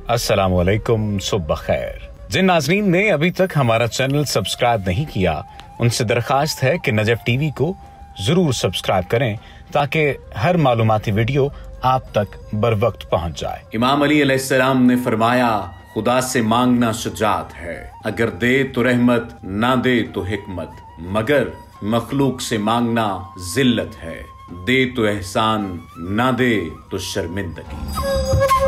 अस्सलामुअलैकुम, सुबह खैर। जिन नाज़रीन ने अभी तक हमारा चैनल सब्सक्राइब नहीं किया, उनसे दरखास्त है कि नजफ टीवी को जरूर सब्सक्राइब करें ताकि हर मालूमाती वीडियो आप तक बर वक्त पहुंच जाए। इमाम अली अलैहिस्सलाम ने फरमाया, खुदा से मांगना शुजात है, अगर दे तो रहमत, ना दे तो हिकमत, मगर मखलूक से मांगना जिल्लत है, दे तो एहसान, ना दे तो शर्मिंदगी।